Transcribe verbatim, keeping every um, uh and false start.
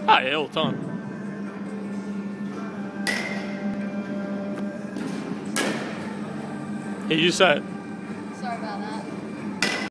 Ah, yeah, all the time. Yeah, you say it.